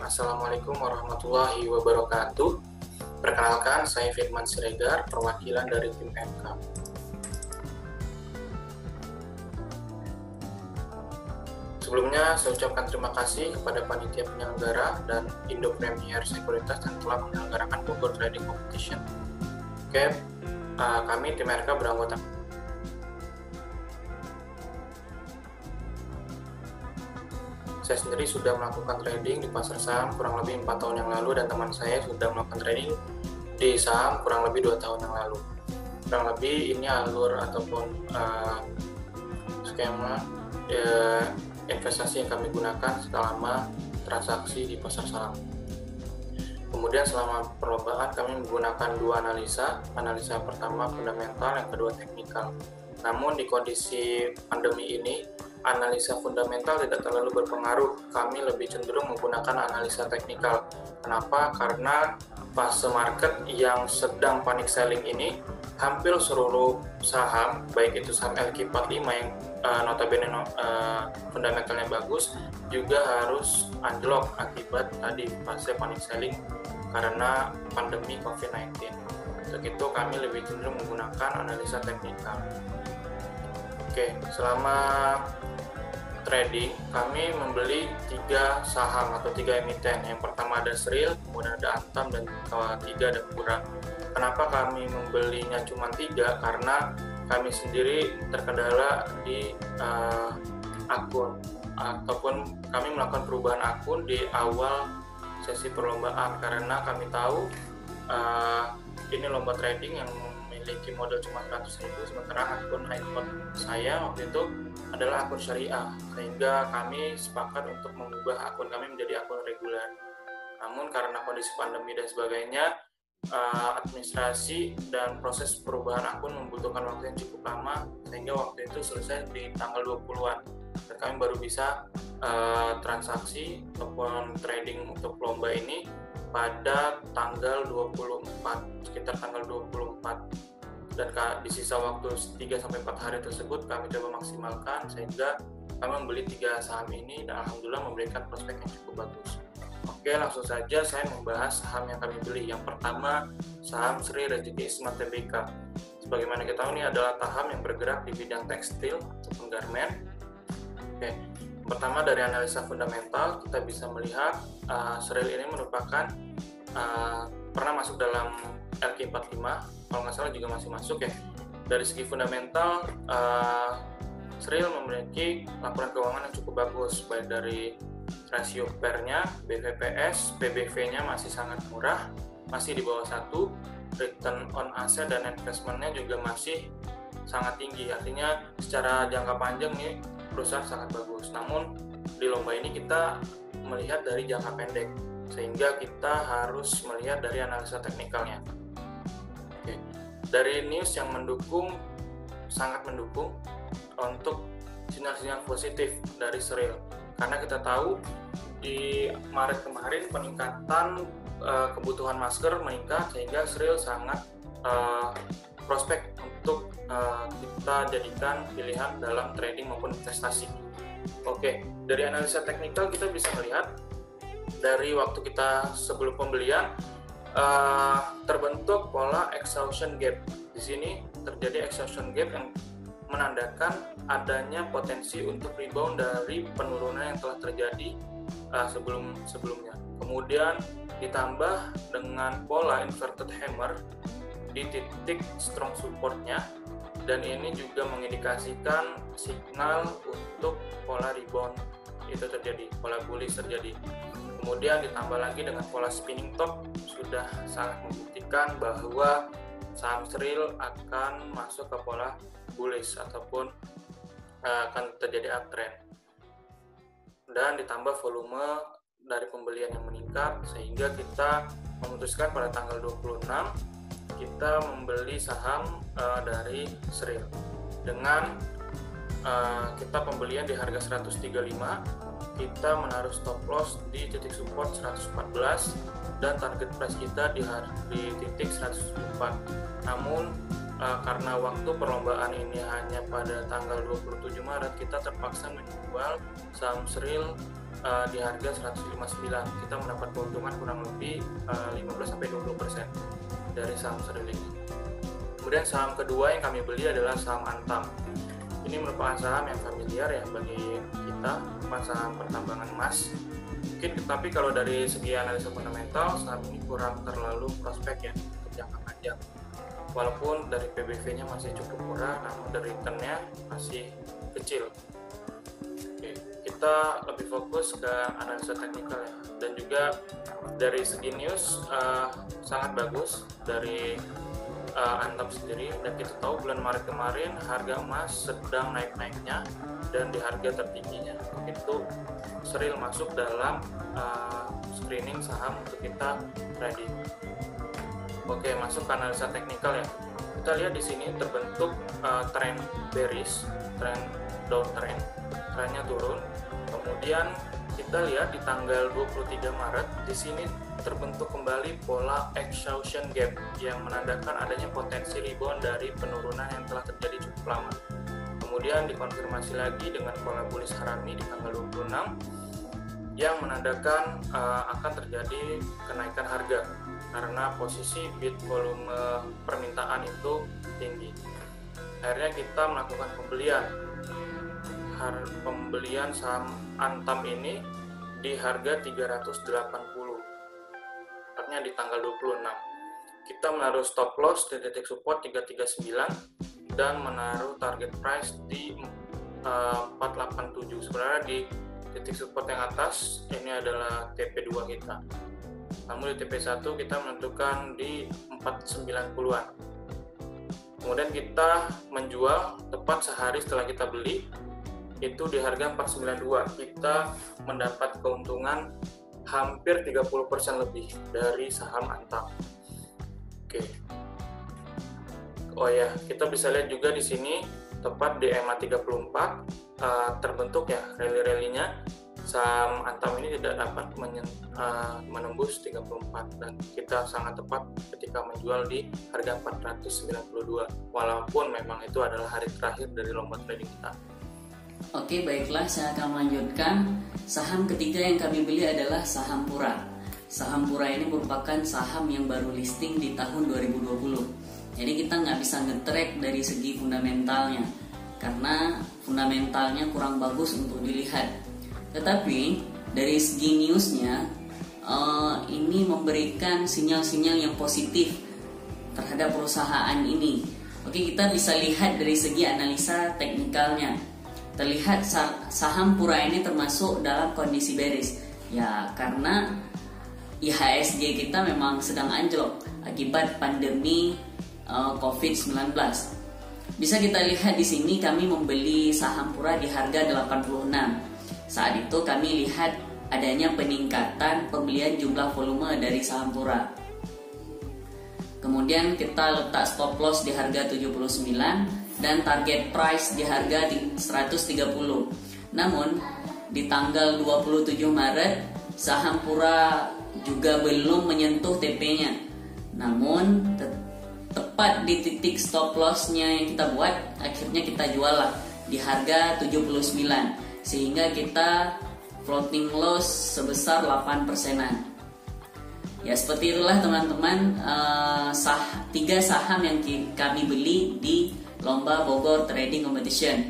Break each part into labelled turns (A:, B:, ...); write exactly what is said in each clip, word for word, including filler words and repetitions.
A: Assalamualaikum warahmatullahi wabarakatuh. Perkenalkan, saya Firman Siregar, perwakilan dari tim M K. Sebelumnya, saya ucapkan terima kasih kepada panitia penyelenggara dan Indo Premier Sekuritas yang telah menyelenggarakan Bogor Trading Competition. Oke, uh, kami tim M K beranggota Saya sendiri sudah melakukan trading di pasar saham kurang lebih empat tahun yang lalu, dan teman saya sudah melakukan trading di saham kurang lebih dua tahun yang lalu. Kurang lebih ini alur ataupun uh, skema uh, investasi yang kami gunakan selama transaksi di pasar saham. Kemudian selama perlombaan kami menggunakan dua analisa. Analisa pertama fundamental, yang kedua teknikal. Namun di kondisi pandemi ini, analisa fundamental tidak terlalu berpengaruh. Kami lebih cenderung menggunakan analisa teknikal. Kenapa? Karena fase market yang sedang panic selling ini, hampir seluruh saham, baik itu saham L Q empat puluh lima yang uh, notabene uh, fundamentalnya bagus, juga harus anjlok akibat tadi fase panic selling karena pandemi covid sembilan belas. Untuk itu kami lebih cenderung menggunakan analisa teknikal. Oke, selama trading, kami membeli tiga saham atau tiga emiten. Yang pertama ada Sril, kemudian ada Antam, dan ketiga ada Pura. Kenapa kami membelinya cuma tiga? Karena kami sendiri terkendala di uh, akun, ataupun kami melakukan perubahan akun di awal sesi perlombaan, karena kami tahu uh, ini lomba trading yang memiliki modal cuma seratus ribu, sementara akun iPhone saya waktu itu adalah akun syariah, sehingga kami sepakat untuk mengubah akun kami menjadi akun reguler. Namun karena kondisi pandemi dan sebagainya, administrasi dan proses perubahan akun membutuhkan waktu yang cukup lama, sehingga waktu itu selesai di tanggal dua puluhan, dan kami baru bisa uh, transaksi ataupun trading untuk lomba ini pada tanggal dua puluh empat, sekitar tanggal dua puluh empat. Dan di sisa waktu tiga sampai empat hari tersebut kami coba maksimalkan, sehingga kami membeli tiga saham ini dan alhamdulillah memberikan prospek yang cukup bagus. Oke, langsung saja saya membahas saham yang kami beli. Yang pertama, saham Sri Rejeki Isma Tbk. Sebagaimana kita tahu, ini adalah saham yang bergerak di bidang tekstil ataupun garment. Oke, pertama dari analisa fundamental kita bisa melihat uh, Sril ini merupakan uh, pernah masuk dalam L Q empat puluh lima, kalau nggak salah juga masih masuk ya. Dari segi fundamental, uh, Sril memiliki laporan keuangan yang cukup bagus, baik dari rasio P E R-nya, B V P S, P B V-nya masih sangat murah, masih di bawah satu, return on asset dan investment-nya juga masih sangat tinggi. Artinya secara jangka panjang nih perusahaan sangat bagus. Namun di lomba ini kita melihat dari jangka pendek, sehingga kita harus melihat dari analisa teknikalnya. Oke. Dari news yang mendukung, sangat mendukung untuk sinyal-sinyal positif dari Sril, karena kita tahu di Maret kemarin peningkatan uh, kebutuhan masker meningkat, sehingga Sril sangat uh, prospek untuk uh, kita jadikan pilihan dalam trading maupun investasi. Oke, dari analisa teknikal kita bisa melihat dari waktu kita sebelum pembelian uh, terbentuk pola exhaustion gap. Di sini terjadi exhaustion gap yang menandakan adanya potensi untuk rebound dari penurunan yang telah terjadi uh, sebelum sebelumnya. Kemudian ditambah dengan pola inverted hammer di titik strong supportnya, dan ini juga mengindikasikan signal untuk pola rebound itu terjadi, pola bullish terjadi. Kemudian ditambah lagi dengan pola spinning top, sudah sangat membuktikan bahwa saham Sril akan masuk ke pola bullish ataupun uh, akan terjadi uptrend. Dan ditambah volume dari pembelian yang meningkat, sehingga kita memutuskan pada tanggal dua puluh enam kita membeli saham uh, dari Sril dengan uh, kita pembelian di harga seratus tiga puluh lima, kita menaruh stop loss di titik support seratus empat belas dan target price kita di, di titik seratus tujuh puluh empat. Namun uh, karena waktu perlombaan ini hanya pada tanggal dua puluh tujuh Maret, kita terpaksa menjual saham Sril uh, di harga seratus lima puluh sembilan. Kita mendapat keuntungan kurang lebih uh, lima belas sampai dua puluh persen dari saham Sterling. Kemudian saham kedua yang kami beli adalah saham Antam. Ini merupakan saham yang familiar ya bagi kita, merupakan saham pertambangan emas. Mungkin tetapi kalau dari segi analisa fundamental, saham ini kurang terlalu prospek ya untuk jangka panjang. Walaupun dari P B V-nya masih cukup murah, namun dari return-nya masih kecil. Oke, kita lebih fokus ke analisa teknikal ya. Dan juga dari segi news uh, sangat bagus dari uh, Antam sendiri. Dan kita tahu bulan Maret kemarin harga emas sedang naik-naiknya dan di harga tertingginya. Itu serial masuk dalam uh, screening saham untuk kita trading. Oke, masuk ke analisa teknikal ya. Kita lihat di sini terbentuk uh, tren bearish, tren downtrend, trennya turun. Kemudian kita lihat di tanggal dua puluh tiga Maret di sini terbentuk kembali pola exhaustion gap yang menandakan adanya potensi rebound dari penurunan yang telah terjadi cukup lama. Kemudian dikonfirmasi lagi dengan pola bullish Harami di tanggal dua puluh enam yang menandakan uh, akan terjadi kenaikan harga karena posisi bid volume permintaan itu tinggi. Akhirnya kita melakukan pembelian Har pembelian saham Antam ini di harga tiga ratus delapan puluh, tepatnya di tanggal dua puluh enam. Kita menaruh stop loss di titik support tiga tiga sembilan dan menaruh target price di uh, empat delapan tujuh. Sebenarnya di titik support yang atas ini adalah T P dua kita, namun di T P satu kita menentukan di empat sembilan puluhan. Kemudian kita menjual tepat sehari setelah kita beli itu di harga empat sembilan dua. Kita mendapat keuntungan hampir tiga puluh persen lebih dari saham Antam. Oke. Oh ya, kita bisa lihat juga di sini tepat di E M A tiga puluh empat uh, terbentuk ya rally-rallynya. Saham Antam ini tidak dapat menyen, uh, menembus tiga puluh empat dan kita sangat tepat ketika menjual di harga empat ratus sembilan puluh dua walaupun memang itu adalah hari terakhir dari lomba trading kita.
B: Oke, baiklah, saya akan melanjutkan. Saham ketiga yang kami beli adalah saham Pura. Saham Pura ini merupakan saham yang baru listing di tahun dua ribu dua puluh. Jadi kita nggak bisa nge-track dari segi fundamentalnya karena fundamentalnya kurang bagus untuk dilihat. Tetapi dari segi newsnya uh, ini memberikan sinyal-sinyal yang positif terhadap perusahaan ini. Oke, kita bisa lihat dari segi analisa teknikalnya. Terlihat saham Pura ini termasuk dalam kondisi bearish ya, karena I H S G kita memang sedang anjlok akibat pandemi uh, covid sembilan belas. Bisa kita lihat di sini kami membeli saham Pura di harga delapan puluh enam. Saat itu kami lihat adanya peningkatan pembelian jumlah volume dari saham Pura. Kemudian kita letak stop loss di harga tujuh puluh sembilan dan target price di harga seratus tiga puluh. Namun di tanggal dua puluh tujuh Maret saham Pura juga belum menyentuh T P-nya. Namun te tepat di titik stop loss-nya yang kita buat, akhirnya kita jual lah di harga tujuh puluh sembilan. Sehingga kita floating loss sebesar delapan persenan. Ya, seperti itulah teman-teman uh, sah tiga saham yang kami beli di lomba Bogor Trading Competition.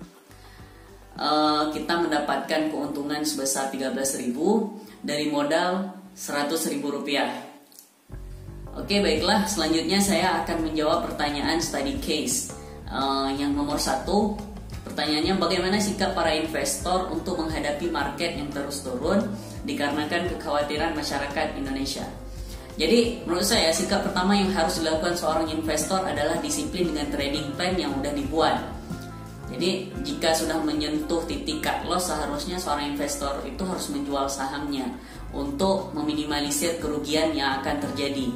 B: Uh, kita mendapatkan keuntungan sebesar tiga belas ribu dari modal seratus ribu rupiah. Oke, baiklah, selanjutnya saya akan menjawab pertanyaan study case uh, yang nomor satu. Pertanyaannya, bagaimana sikap para investor untuk menghadapi market yang terus turun dikarenakan kekhawatiran masyarakat Indonesia? Jadi menurut saya sikap pertama yang harus dilakukan seorang investor adalah disiplin dengan trading plan yang sudah dibuat. Jadi jika sudah menyentuh titik cut loss, seharusnya seorang investor itu harus menjual sahamnya untuk meminimalisir kerugian yang akan terjadi.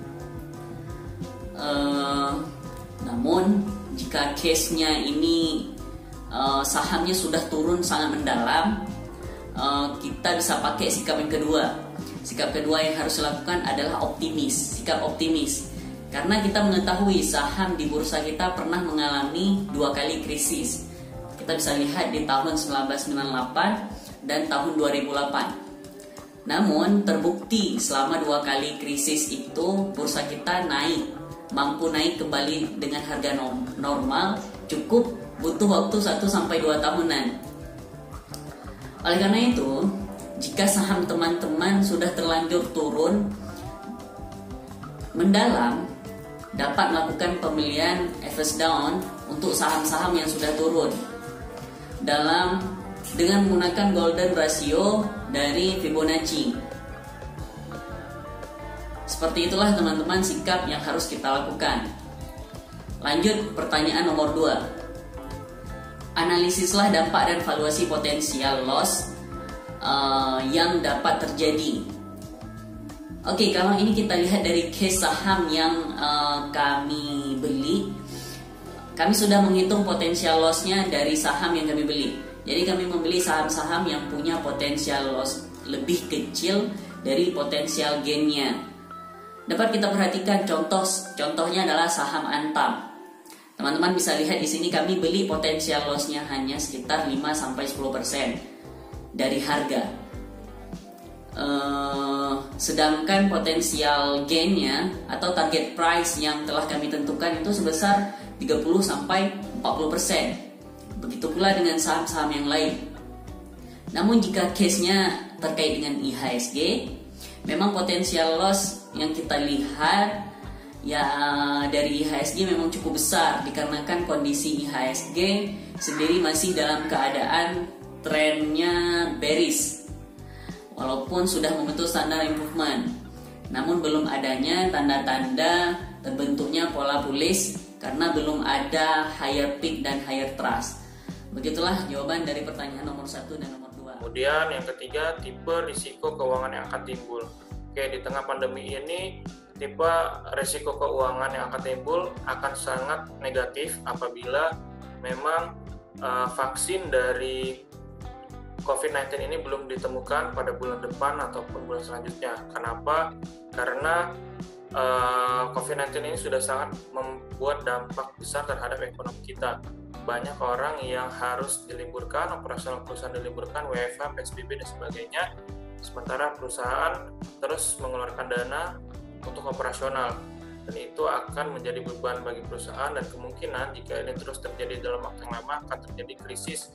B: Uh, namun jika case-nya ini uh, sahamnya sudah turun sangat mendalam, uh, kita bisa pakai sikap yang kedua. Sikap kedua yang harus dilakukan adalah optimis, sikap optimis. Karena kita mengetahui saham di bursa kita pernah mengalami dua kali krisis. Kita bisa lihat di tahun seribu sembilan ratus sembilan puluh delapan dan tahun dua ribu delapan. Namun terbukti selama dua kali krisis itu bursa kita naik, mampu naik kembali dengan harga normal, cukup butuh waktu satu sampai dua tahunan. Oleh karena itu, jika saham teman-teman sudah terlanjur turun mendalam, dapat melakukan pembelian average down untuk saham-saham yang sudah turun dalam dengan menggunakan golden ratio dari Fibonacci. Seperti itulah teman-teman sikap yang harus kita lakukan. Lanjut pertanyaan nomor dua. Analisislah dampak dan valuasi potensial loss uh, yang dapat terjadi. Oke, kalau ini kita lihat dari case saham yang uh, kami beli, kami sudah menghitung potensial loss-nya dari saham yang kami beli. Jadi kami membeli saham-saham yang punya potensial loss lebih kecil dari potensial gain-nya. Dapat kita perhatikan contoh contohnya adalah saham Antam. Teman-teman bisa lihat di sini kami beli potensial loss-nya hanya sekitar lima sampai sepuluh persen dari harga. Uh, sedangkan potensial gain-nya atau target price yang telah kami tentukan itu sebesar tiga puluh sampai empat puluh persen. Begitu pula dengan saham-saham yang lain. Namun jika case-nya terkait dengan I H S G, memang potensial loss yang kita lihat ya dari I H S G memang cukup besar dikarenakan kondisi I H S G sendiri masih dalam keadaan trennya bearish. Walaupun sudah membentuk standar improvement, namun belum adanya tanda-tanda terbentuknya pola bullish karena belum ada higher peak dan higher trust. Begitulah jawaban dari pertanyaan nomor satu dan nomor dua.
A: Kemudian yang ketiga, tipe risiko keuangan yang akan timbul. Oke, di tengah pandemi ini, tipe risiko keuangan yang akan timbul akan sangat negatif apabila memang uh, vaksin dari covid sembilan belas ini belum ditemukan pada bulan depan ataupun bulan selanjutnya. Kenapa? Karena uh, covid sembilan belas ini sudah sangat membuat dampak besar terhadap ekonomi kita. Banyak orang yang harus diliburkan, operasional perusahaan diliburkan, W F H, P S B B dan sebagainya. Sementara perusahaan terus mengeluarkan dana untuk operasional. Dan itu akan menjadi beban bagi perusahaan dan kemungkinan jika ini terus terjadi dalam waktu yang lama akan terjadi krisis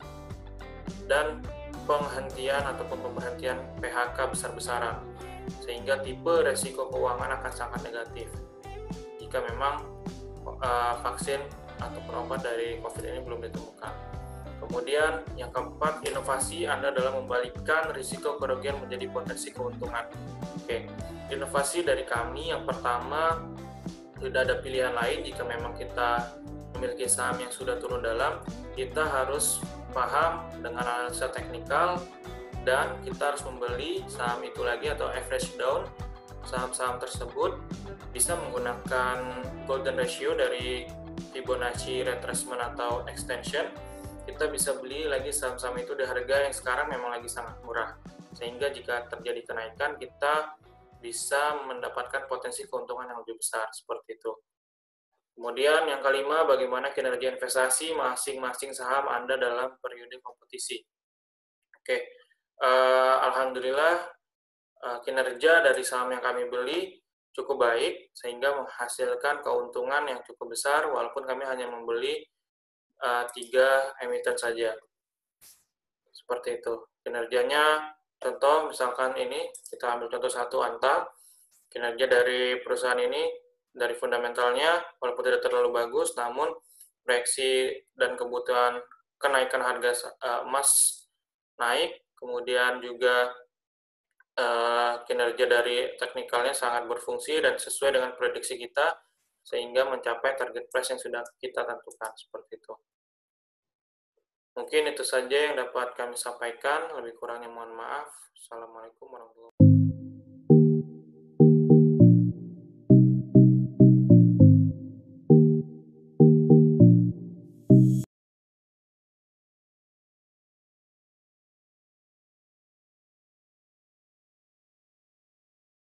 A: dan penghentian ataupun pemberhentian P H K besar-besaran, sehingga tipe resiko keuangan akan sangat negatif jika memang uh, vaksin ataupun obat dari COVID ini belum ditemukan. Kemudian yang keempat, inovasi Anda dalam membalikkan risiko kerugian menjadi potensi keuntungan. Oke, inovasi dari kami yang pertama, tidak ada pilihan lain jika memang kita memiliki saham yang sudah turun dalam, kita harus paham dengan analisa teknikal dan kita harus membeli saham itu lagi atau average down saham-saham tersebut, bisa menggunakan golden ratio dari Fibonacci retracement atau extension. Kita bisa beli lagi saham-saham itu di harga yang sekarang memang lagi sangat murah, sehingga jika terjadi kenaikan kita bisa mendapatkan potensi keuntungan yang lebih besar seperti itu. Kemudian yang kelima, bagaimana kinerja investasi masing-masing saham Anda dalam periode kompetisi. Oke, uh, Alhamdulillah uh, kinerja dari saham yang kami beli cukup baik sehingga menghasilkan keuntungan yang cukup besar walaupun kami hanya membeli uh, tiga emiten saja. Seperti itu. Kinerjanya, contoh misalkan ini, kita ambil contoh satu Anta. Kinerja dari perusahaan ini, dari fundamentalnya, walaupun tidak terlalu bagus, namun proyeksi dan kebutuhan kenaikan harga uh, emas naik, kemudian juga uh, kinerja dari teknikalnya sangat berfungsi dan sesuai dengan prediksi kita, sehingga mencapai target price yang sudah kita tentukan, seperti itu. Mungkin itu saja yang dapat kami sampaikan, lebih kurangnya mohon maaf. Assalamualaikum warahmatullahi wabarakatuh.